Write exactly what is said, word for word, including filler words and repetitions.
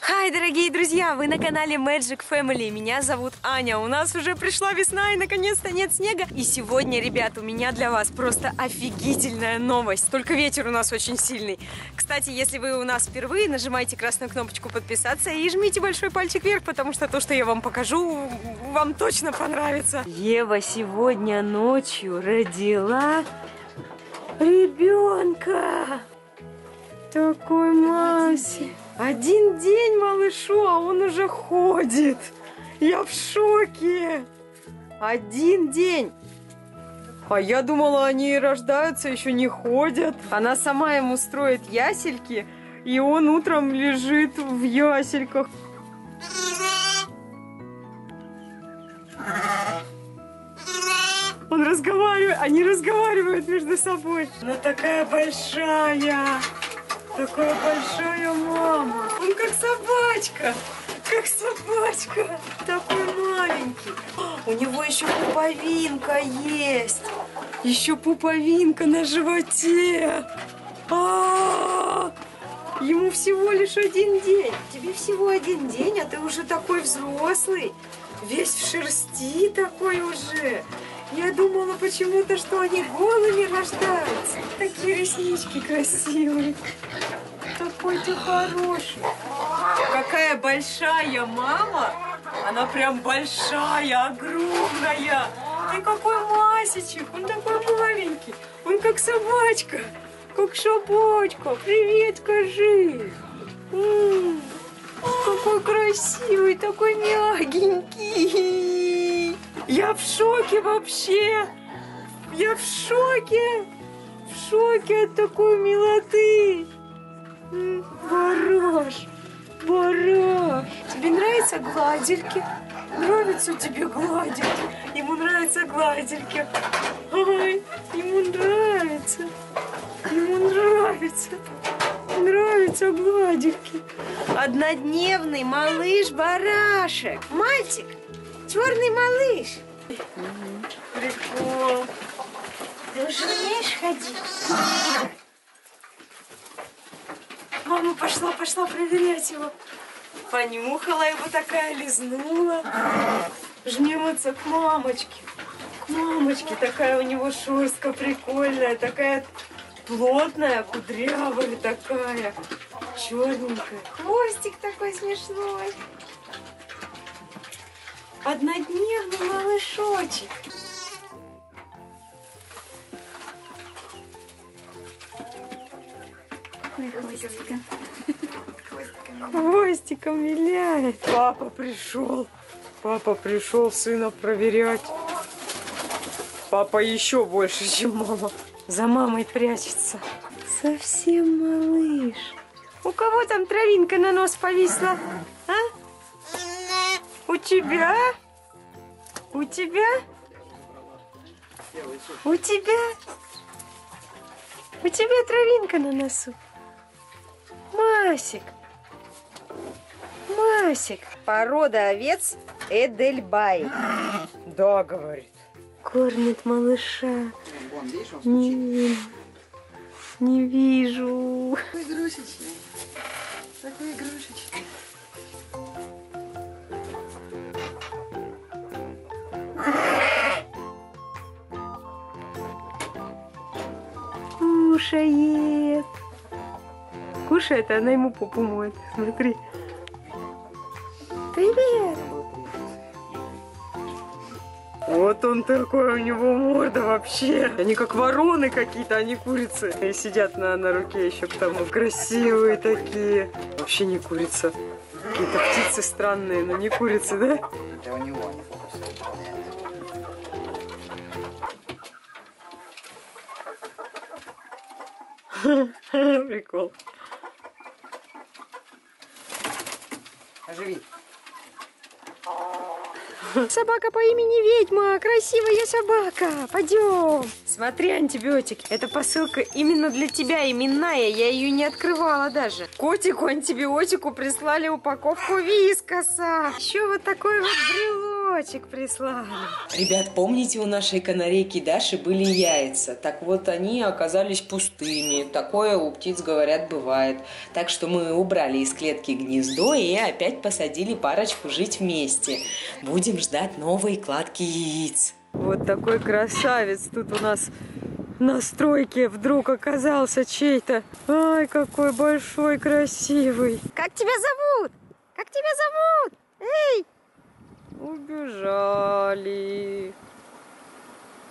Хай, дорогие друзья! Вы на канале Magic Family. Меня зовут Аня. У нас уже пришла весна и наконец-то нет снега. И сегодня, ребят, у меня для вас просто офигительная новость. Только ветер у нас очень сильный. Кстати, если вы у нас впервые, нажимайте красную кнопочку подписаться и жмите большой пальчик вверх, потому что то, что я вам покажу, вам точно понравится. Ева сегодня ночью родила ребенка. Такой массе. Один день малышу, а он уже ходит. Я в шоке. Один день. А я думала, они рождаются, еще не ходят. Она сама ему строит ясельки, и он утром лежит в ясельках. Он разговаривает, они разговаривают между собой. Она такая большая. Такая большая мама. Он как собачка. Как собачка. Такой маленький. У него еще пуповинка есть. Еще пуповинка на животе. А-а-а! Ему всего лишь один день. Тебе всего один день, а ты уже такой взрослый. Весь в шерсти такой уже. Я думала почему-то, что они голыми рождаются. Такие реснички красивые. Какой ты хороший. Какая большая мама. Она прям большая, огромная. И какой масичек. Он такой маленький. Он как собачка. Как собачка. Привет, скажи. М-м-м. Какой красивый, такой мягенький. Я в шоке вообще. Я в шоке. В шоке от такой милоты. Бараш, бараш. Тебе нравятся гладильки? Нравятся тебе гладильки? Ему нравятся гладильки. Ой, ему нравится. Ему нравится. Нравятся гладильки. Однодневный малыш-барашек. Мальчик. Черный малыш. Прикол. Ты уже умеешь ходить? Мама пошла, пошла проверять его. Понюхала его такая, лизнула. Жмется к мамочке. К мамочке. Такая у него шерстка прикольная. Такая плотная, кудрявая такая. Черненькая. Хвостик такой смешной. Однодневный малышочек. Хвостиком. Хвостиком виляет. Папа пришел. Папа пришел сына проверять. Папа еще больше, чем мама. За мамой прячется. Совсем малыш. У кого там травинка на нос повисла? А? У тебя? У тебя? У тебя? У тебя травинка на носу. Масик. Масик. Порода овец Эдельбай. Да, говорит. Кормит малыша. Не вижу. Не вижу. Такой игрушечный. Такой игрушечный. Кушает. Кушает, а она ему попу моет. Смотри. Привет. Вот он такой, у него морда вообще. Они как вороны какие-то, а не курицы. И сидят на, на руке еще к тому. Красивые такие. Вообще не курица. Какие-то птицы странные, но не курицы, да? Это у него не фокус выполняет. Прикол. Оживи. Собака по имени Ведьма. Красивая собака. Пойдем. Смотри, антибиотик. Это посылка именно для тебя, именная. Я ее не открывала даже. Котику антибиотику прислали упаковку вискоса. Еще вот такое вот брелок. цветочек прислали. Ребят, помните, у нашей канарейки Даши были яйца? Так вот, они оказались пустыми. Такое у птиц, говорят, бывает. Так что мы убрали из клетки гнездо и опять посадили парочку жить вместе. Будем ждать новой кладки яиц. Вот такой красавец тут у нас на стройке вдруг оказался чей-то. Ай, какой большой, красивый. Как тебя зовут? Как тебя зовут? Эй! Убежали.